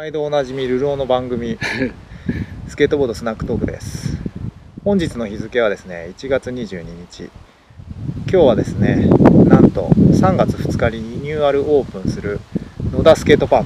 毎度おなじみ、流浪の番組スケートボードスナックトークです。本日の日付はですね、1月22日。今日はですね、なんと3月2日にリニューアルオープンする野田スケートパーク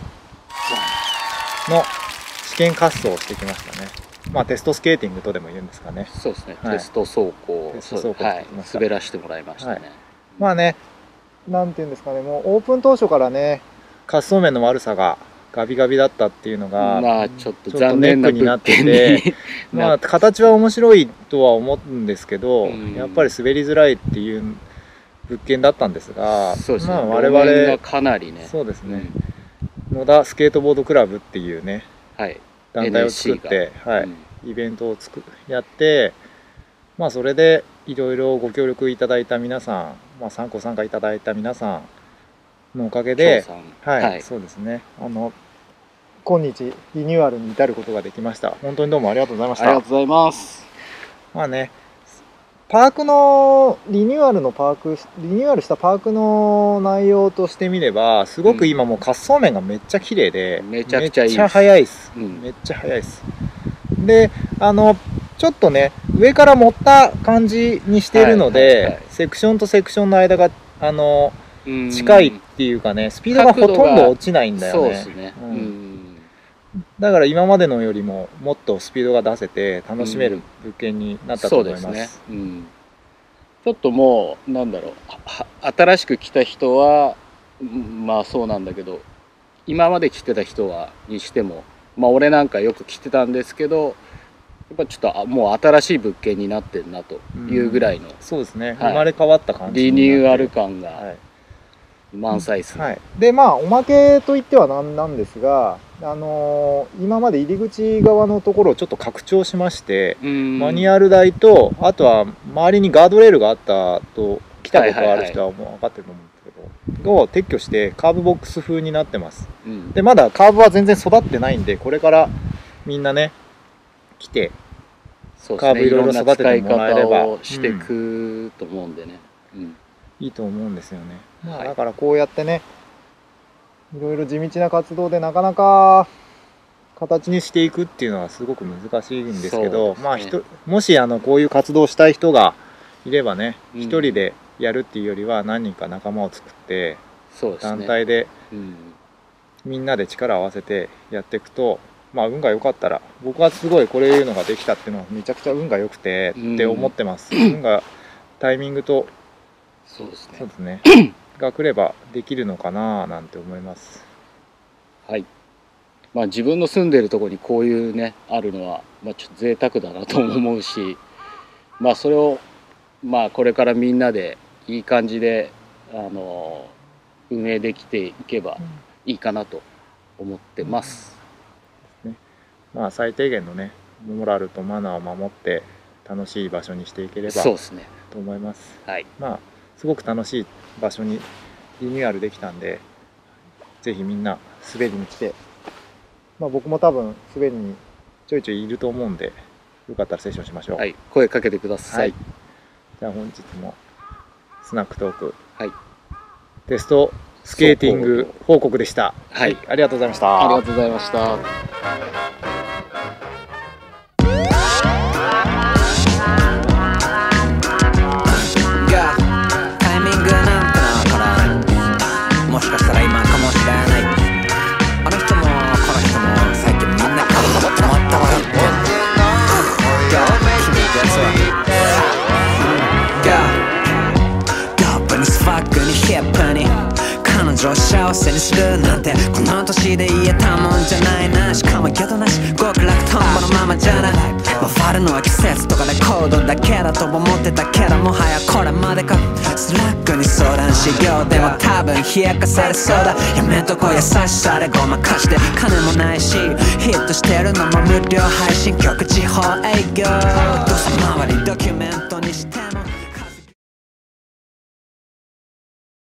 の試験滑走をしてきましたね。まあテストスケーティングとでも言うんですかね。 そうですね、 はい、 テスト走行、 はい、 滑らせてもらいましたね。 まあね、なんていうんですかね、もうオープン当初からね、滑走面の悪さがガビガビだったっていうのが、 まあちょっと残念なネックになっててまあ形は面白いとは思うんですけど、やっぱり滑りづらいっていう物件だったんですが、 そうですね、 まあ我々 がかなりね、 そうですね、野田スケートボードクラブっていうね、 はい、 団体を作って、はい、イベントをやって、まあそれでいろいろご協力いただいた皆さん、まあ参加いただいた皆さんのおかげで、はい、そうですね、今日リニューアルに至ることができました。本当にどうもありがとうございました。 ありがとうございます。 まあね、パークのリニューアルしたパークの内容としてみれば、すごく今もう滑走面がめっちゃ綺麗で、 めちゃくちゃいいです。 めっちゃ速いです。めっちゃ速いです。で、ちょっとね、上から持った感じにしてるので、セクションとセクションの間が近いっていうかね、スピードがほとんど落ちないんだよね。そうですね。だから今までのよりももっとスピードが出せて楽しめる物件になったと思います。そうですね。 ちょっともうなんだろう、新しく来た人はまあそうなんだけど、今まで来てた人にしても、まあ俺なんかよく来てたんですけど、やっぱちょっともう新しい物件になってるなというぐらいの、 そうですね、生まれ変わった感じ、 リニューアル感が満載ですね。 でまあおまけといってはなんですが、今まで入り口側のところをちょっと拡張しまして、マニュアル台と、あとは周りにガードレールがあったと、来たことがある人はもう分かってると思うんですけど、を撤去してカーブボックス風になってます。でまだカーブは全然育ってないんで、これからみんなね来てカーブいろいろ育ててもらえればしていくと思うんでね、 いいと思うんですよね。まあだからこうやってね、いろいろ地道な活動でなかなか形にしていくっていうのはすごく難しいんですけど、まあもしこういう活動をしたい人がいればね、一人でやるっていうよりは何人か仲間を作って団体でみんなで力を合わせてやっていくと、まあ運が良かったら、僕はすごいこれいうのができたっていうのはめちゃくちゃ運が良くてって思ってます。運がタイミングとそうですねが来ればできるのかななんて思います。 はい。まあ自分の住んでるところにこういうねあるのは、まあちょっと贅沢だなと思うし、まあそれをまあこれからみんなでいい感じで運営できていけばいいかなと思ってます。 まあ最低限のねモラルとマナーを守って楽しい場所にしていければと思います。まあすごく楽しい場所にリニューアルできたんで、ぜひみんな滑りに来て、まあ僕も多分滑りにちょいちょいいると思うんで、よかったらセッションしましょう。 はい、声かけてください。 じゃあ本日もスナックトーク、テストスケーティング報告でした。はい、ありがとうございました。 ありがとうございました。 幸せにするなんてこの年で言えたもんじゃないな。しかも宿なし極楽とんぼのままじゃない。回るのは季節とかレコードだけだと思ってたけど、もはやこれまでか。スラックに相談しよう、でも多分冷やかされそうだ。やめとこう優しさでごまかして、金もないしヒットしてるのも無料配信曲、地方営業どうせ周りドキュメントにして